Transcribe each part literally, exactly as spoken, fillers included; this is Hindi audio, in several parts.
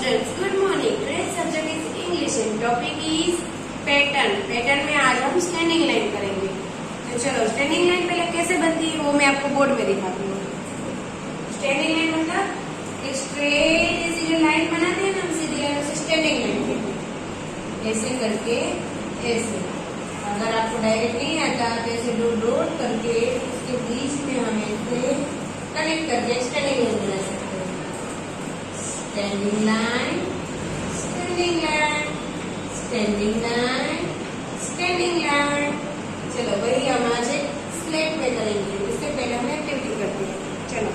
students, good morning. Today's subject is English and topic is pattern. Pattern में आज हम स्टैंडिंग लाइन करेंगे. तो चलो स्टैंडिंग लाइन पहले कैसे बनती है वो मैं आपको बोर्ड में दिखाती हूँ. स्टैंडिंग लाइन मतलब स्ट्रेट ऐसी जो लाइन बनाते हैं ना हम सीधी लाइन से स्टैंडिंग लाइन कहते हैं. ऐसे करके ऐसे. अगर आपको डायरेक्ट नहीं आता तो ऐसे डॉट डॉट करके उसके बीच में हम ऐसे कनेक्ट करके स्टैंडिंग लाइन बना सकते हैं. Standing line, standing line, standing line, standing line. चलो वही हम आज एक स्लेट में करेंगे. इससे पहले हम एक्टिविटी करते हैं. चलो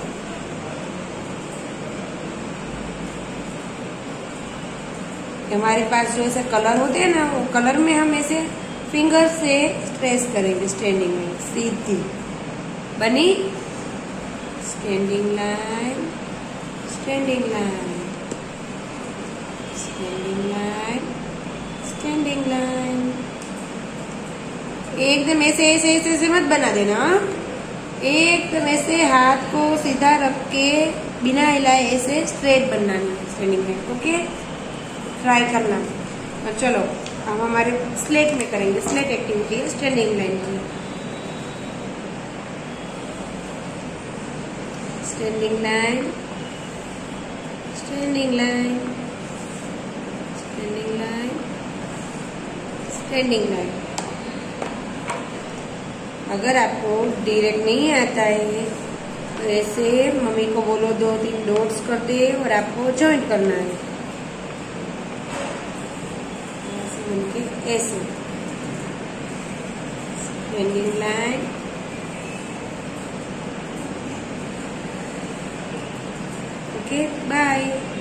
हमारे पास जो ऐसे कलर होते हैं ना वो कलर में हम ऐसे फिंगर से ट्रेस करेंगे. स्टैंडिंग लाइन सीधी बनी. Standing line, standing line, standing line, standing line. एकदम ऐसे ऐसे ऐसे ऐसे मत बना देना. एकदम ऐसे हाथ को सीधा रख के बिना हिलाए ऐसे स्ट्रेट बनानी है स्टैंडिंग लाइन. ओके, ट्राई करना. और चलो हम हमारे स्लेट में करेंगे. स्लेट एक्टिविटी है स्टैंडिंग लाइन की. Standing line, standing line, standing line, standing line. अगर आपको डायरेक्ट नहीं आता है तो ऐसे मम्मी को बोलो दो तीन डॉट्स कर दे और आपको ज्वाइंट करना है. ऐसे बनके ऐसे स्टैंडिंग लाइन. Okay, bye.